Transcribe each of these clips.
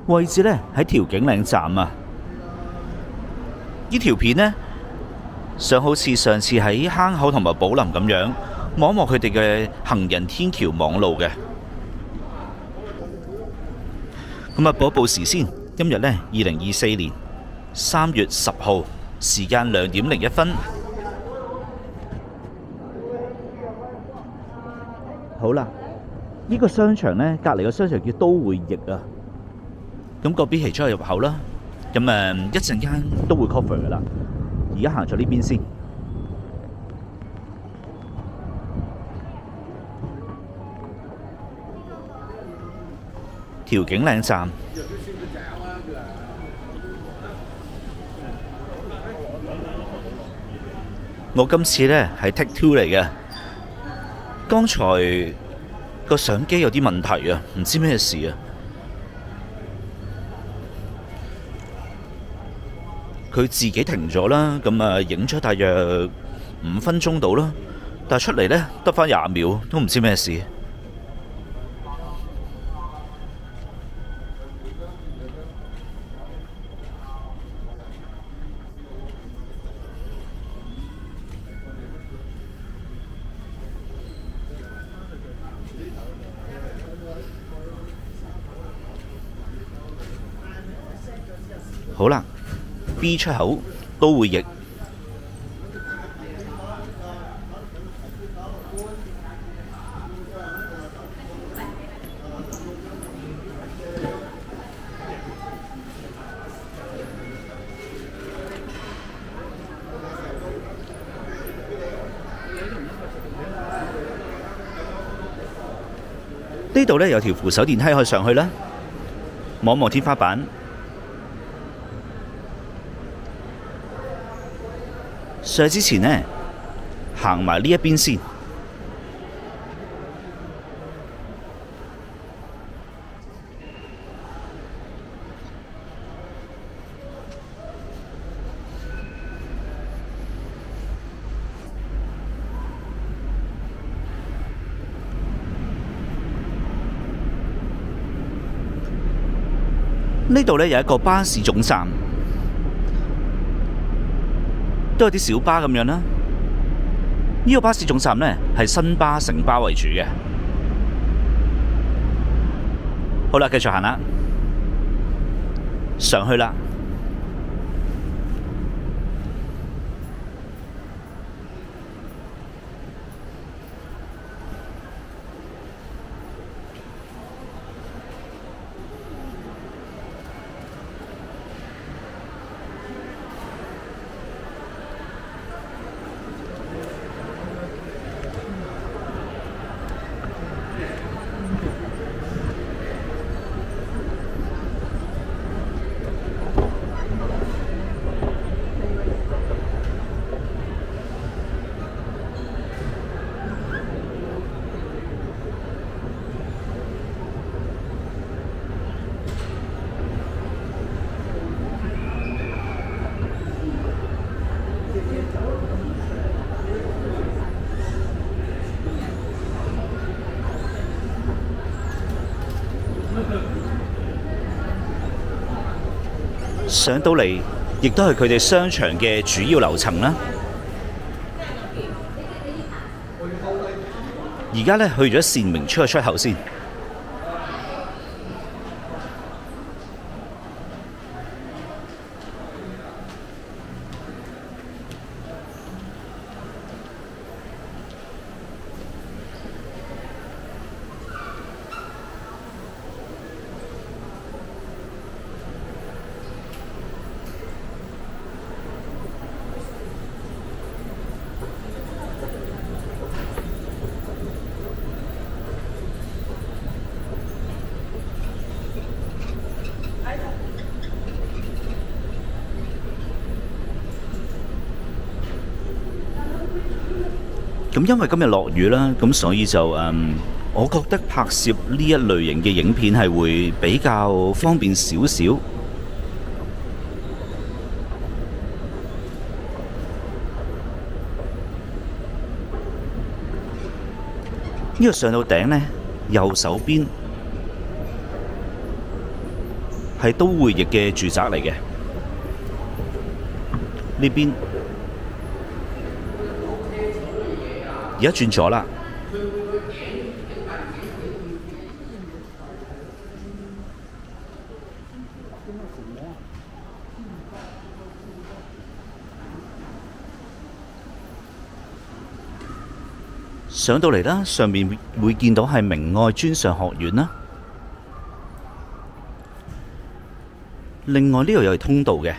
位置呢喺調景嶺站啊。呢條片呢，想好似上次喺坑口同埋寶林咁樣，望一望佢哋嘅行人天橋網路嘅。咁啊，報一報時先。今日呢，2024年3月10號，時間2點01分。好啦，呢個商場呢，隔離個商場叫都會翼啊。咁嗰邊係出入口啦。咁一陣間都會 cover 噶啦。而家行咗呢邊先。調景嶺站。我今次呢係 take two 嚟嘅。剛才個相機有啲問題啊，唔知咩事啊。佢自己停咗啦，咁啊影咗大約5分鐘到啦，但係出嚟呢得返20秒，都唔知咩事。好啦 ，B 出口都會翼。呢度呢有條扶手電梯可以上去啦，望一望天花板。上去之前呢，行埋呢一邊先。呢度呢有一個巴士總站。都有啲小巴咁樣啦。呢個巴士總站呢，係新巴、城巴為主嘅。好啦，繼續行啦，上去啦。上到嚟，亦都係佢哋商場嘅主要樓層啦。而家呢，去咗善明村嘅出口先。咁因為今日落雨啦，咁所以就我覺得拍攝呢一類型嘅影片係會比較方便少少。呢個上到頂呢，右手邊係都會翼嘅住宅嚟嘅。呢邊而家轉咗啦。上到嚟啦，上面會見到係明愛專上學院啦。另外呢度有條通道嘅。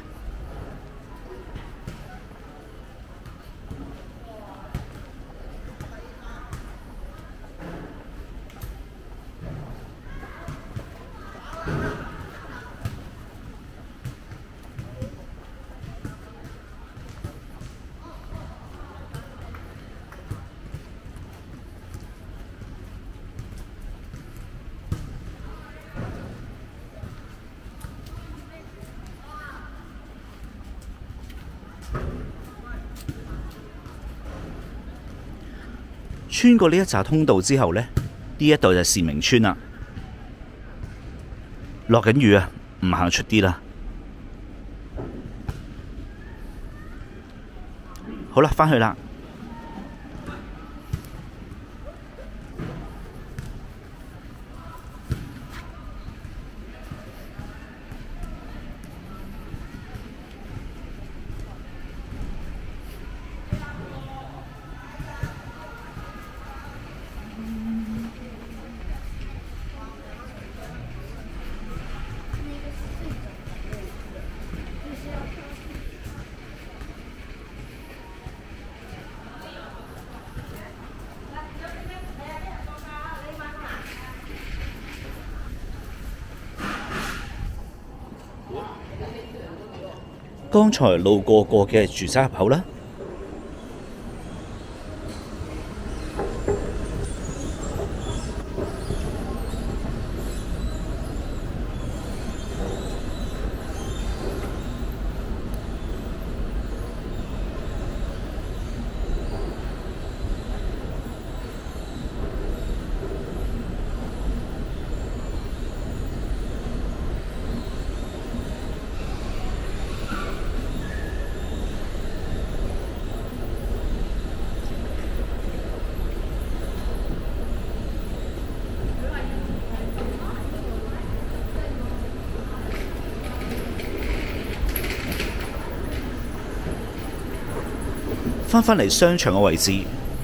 穿過呢一紮通道之後呢，呢一度就係善明村啦。落緊雨啊，唔行出啲啦。好啦，返去啦。剛才路過嘅住宅入口啦。返嚟商場嘅位置，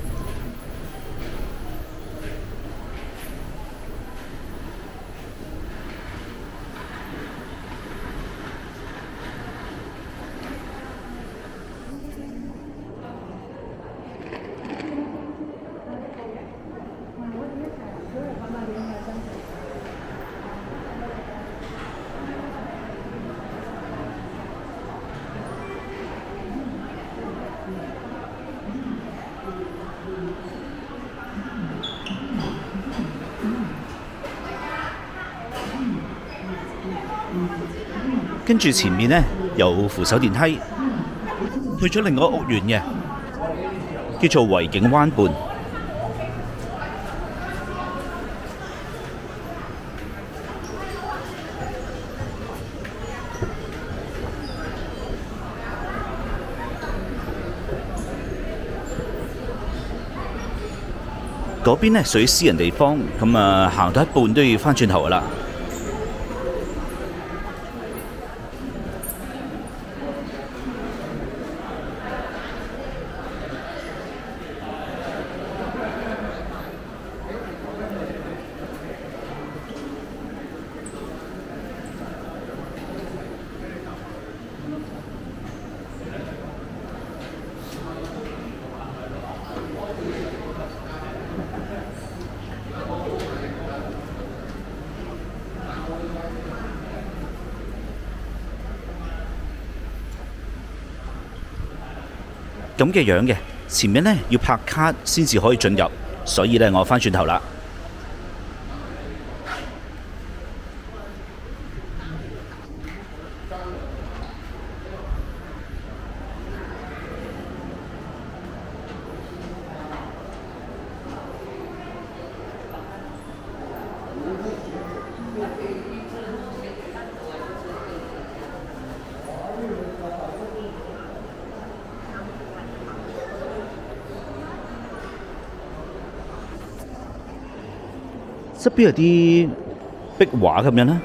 跟住前面呢，有扶手電梯去咗另外一個屋苑嘅，叫做維景灣畔。嗰邊呢屬於私人地方，咁啊行到一半都要返轉頭噶啦。咁嘅樣嘅，前面呢要拍卡先至可以進入，所以呢我返轉頭啦。 側邊有啲壁畫咁樣啦。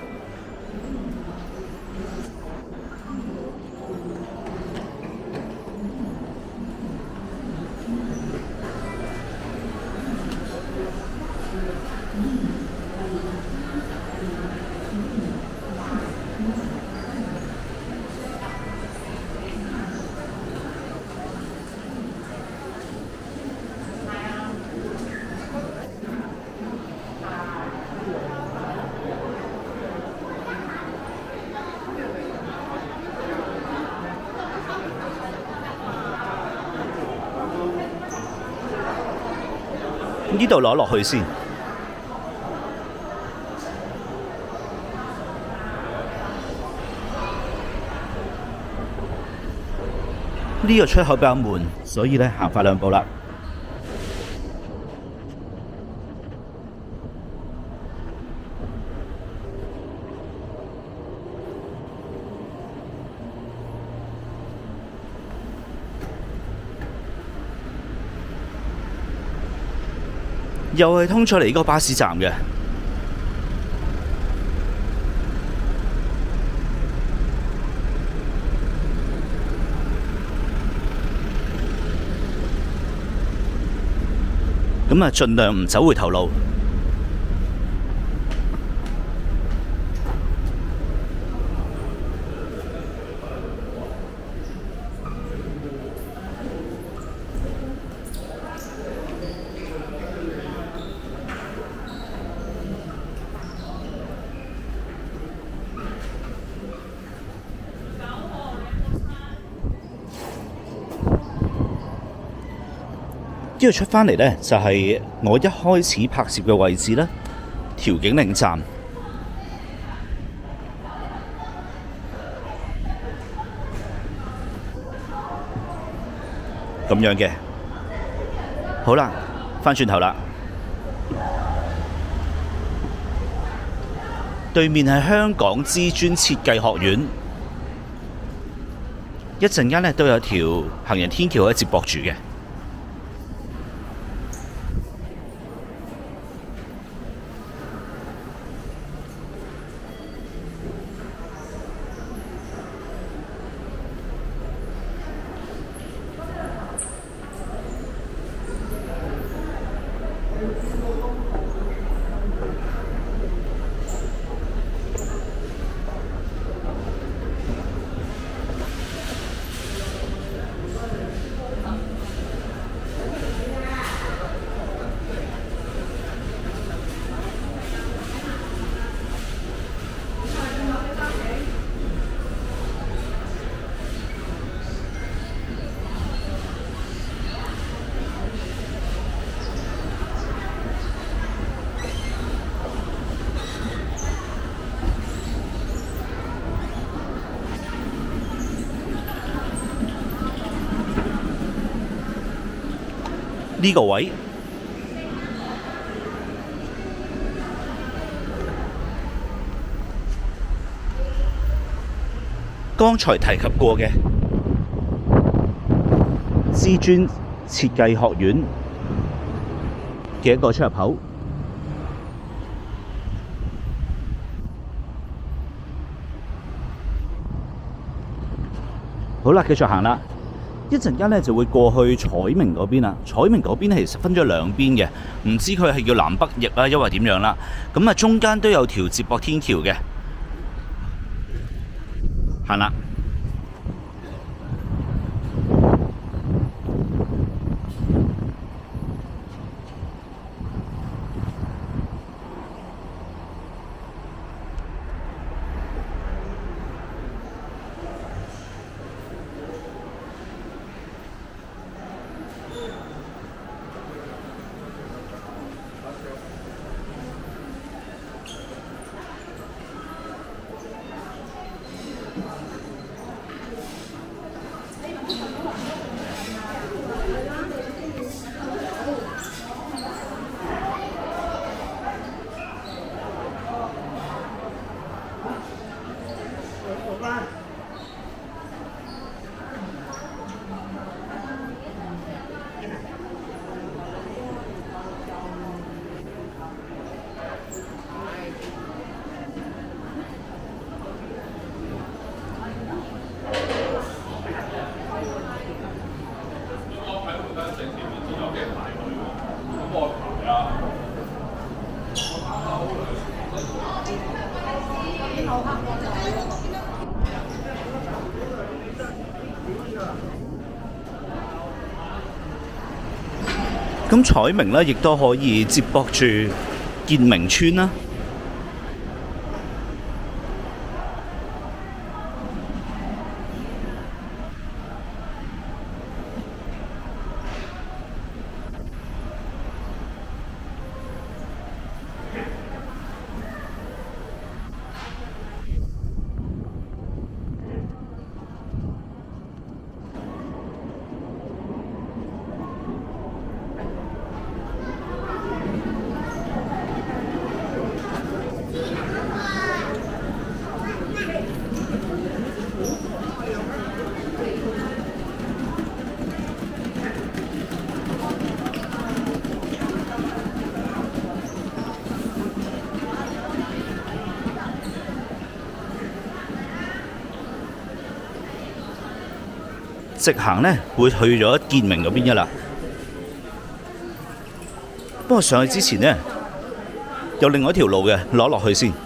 呢度攞落去先。呢個出口比較悶，所以咧行快2步啦。又係通咗嚟呢個巴士站嘅。咁啊，盡量唔走回頭路。呢度出返嚟呢，就係我一開始拍攝嘅位置啦，調景嶺站。咁樣嘅。好啦，返轉頭啦。對面係香港知專設計學院，一陣間呢都有條行人天橋可以接駁住嘅。呢個位剛才提及過嘅知專設計學院嘅一個出入口。好啦，繼續行啦。一陣間咧就會過去彩明嗰邊啦。彩明嗰邊其實分咗兩邊嘅，唔知佢係叫南北翼啦，因為點樣啦。咁啊，中間都有條接駁天橋嘅。行啦。 咁彩明咧，亦都可以接駁住建明村啦。直行呢會去咗建明嗰邊嘅啦。不過上去之前呢，有另外一條路嘅，攞落去先。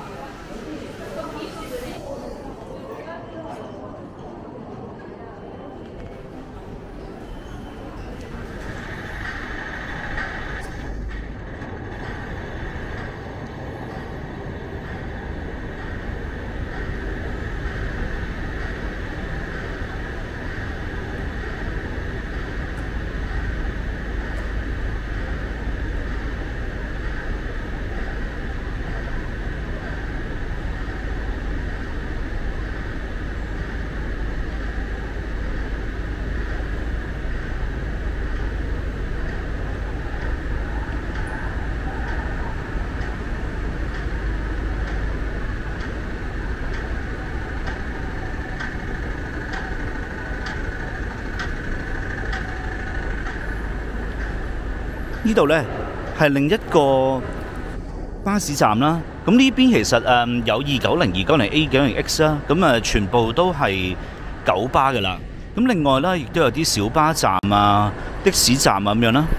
呢度呢係另一個巴士站啦。咁呢邊其實有290、290A、290X 啦，咁全部都係九巴㗎啦。咁另外啦，亦都有啲小巴站啊、的士站啊咁樣啦。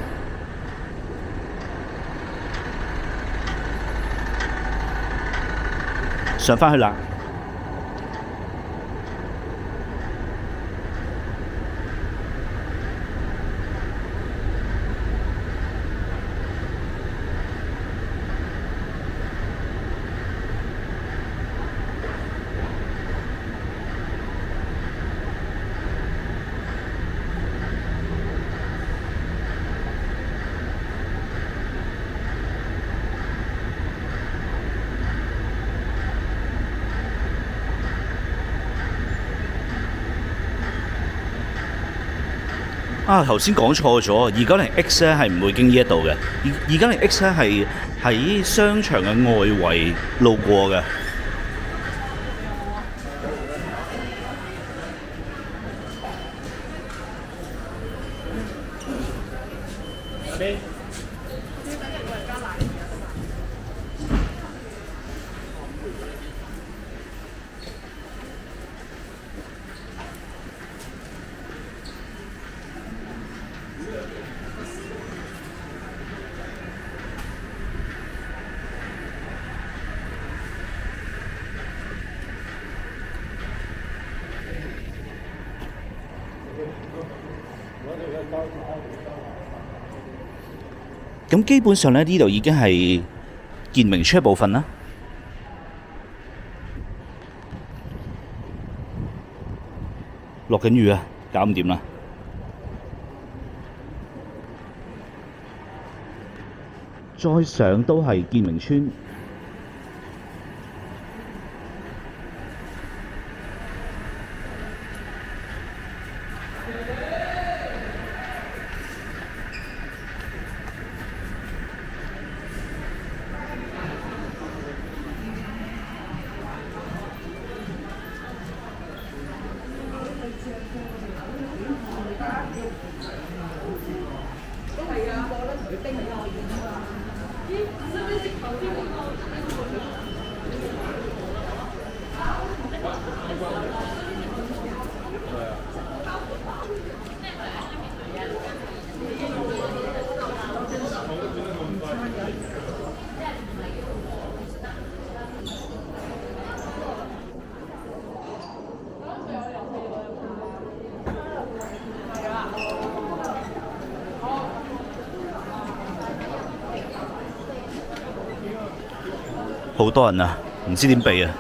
上返去啦。頭先講錯咗，290X 咧係唔會經呢一度嘅，290X 咧係喺商場嘅外圍路過嘅。咁基本上咧，呢度已經係建明村一部分啦。落緊雨啊，搞唔掂啦！再上都係建明村。 好多人啊，唔知點避啊！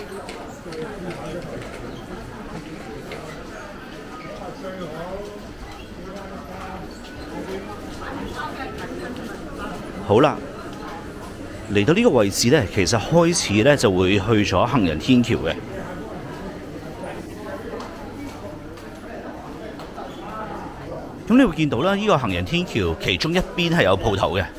好啦，嚟到呢個位置呢，其實開始呢就會去咗行人天橋嘅。咁你會見到啦，呢個行人天橋其中一邊係有鋪頭嘅，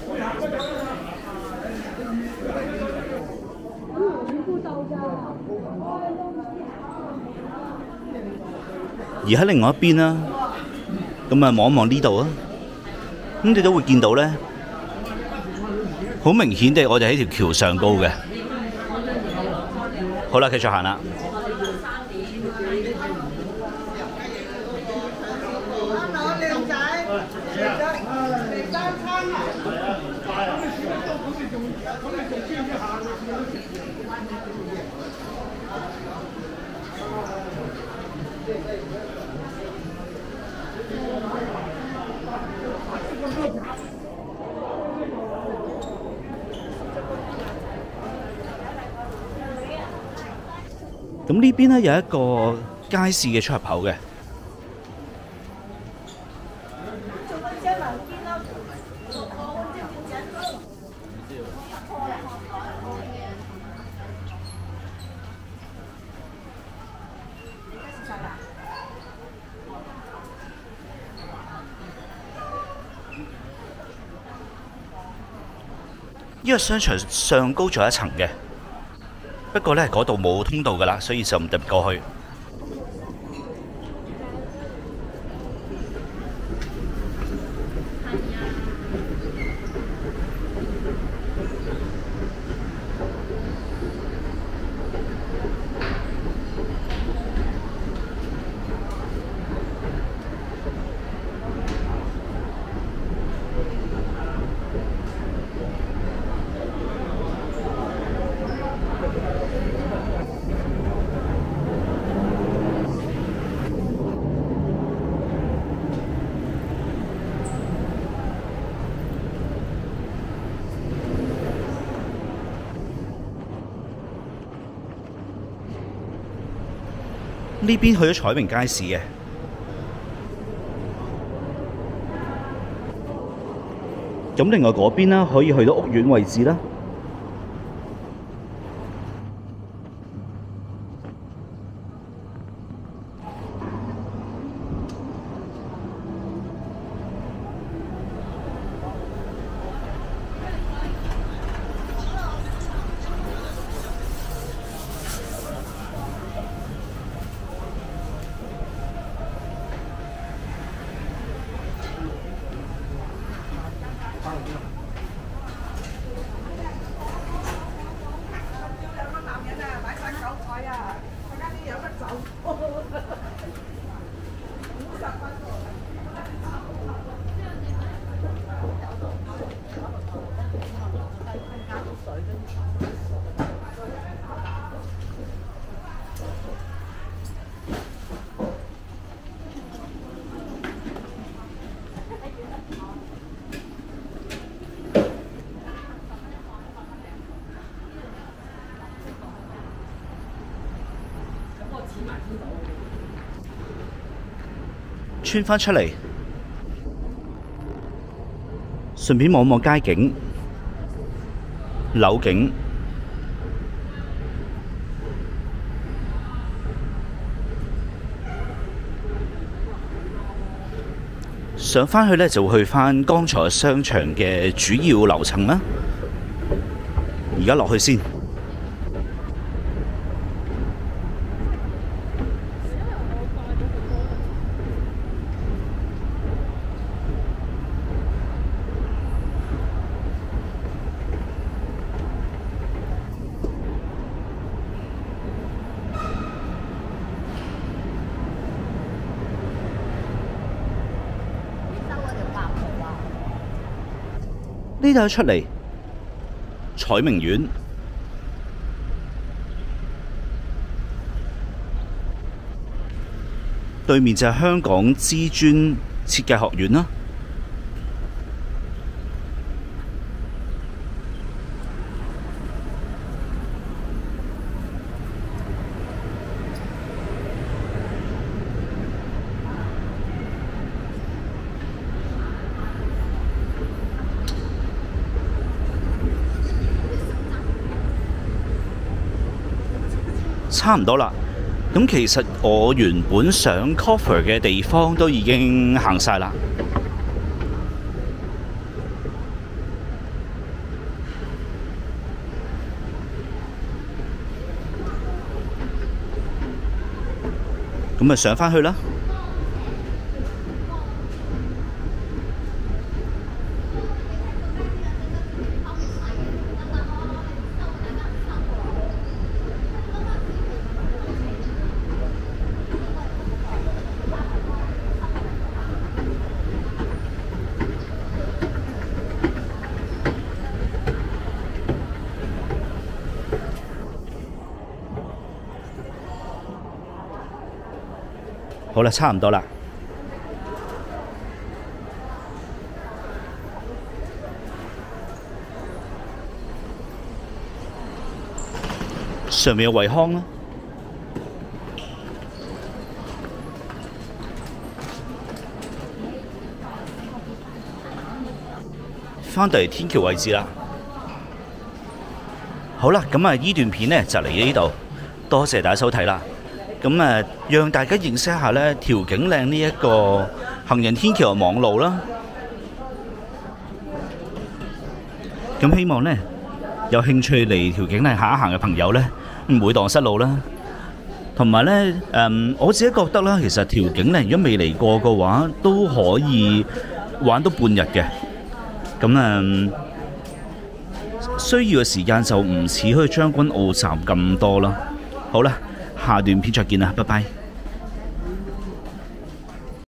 而喺另外一邊啦，咁啊望一望呢度啊，咁你都會見到咧，好明顯地我哋喺條橋上高嘅。好啦，繼續行啦。咁呢邊咧有一個街市嘅出入口嘅。呢個商場上高咗一層嘅。不過呢，嗰度冇通道㗎啦，所以就唔入過去。呢邊去咗彩明街市嘅，咁另外嗰邊啦，可以去到屋苑位置啦。穿返出嚟，順便望望街景、樓景。上返去呢，就會去返剛才商場嘅主要樓層啦。而家落去先。呢度出嚟，彩明苑，對面就係香港知專設計學院啦。 差唔多啦。咁其實我原本想 cover 嘅地方都已經行晒啦。咁咪上返去啦。好啦，差唔多啦。上面有惠康啦。返到嚟天橋位置啦。好啦，咁呢段片呢就嚟呢度，多謝大家收睇啦。咁讓大家認識一下呢調景嶺呢一個行人天橋嘅網路啦。咁希望呢有興趣嚟調景嶺行一行嘅朋友呢，唔會蕩失路啦。同埋呢，我自己覺得啦，其實調景嶺如果未嚟過嘅話，都可以玩到半日嘅。咁需要嘅時間就唔似去將軍澳站咁多啦。好啦。下段片再見啦，拜拜。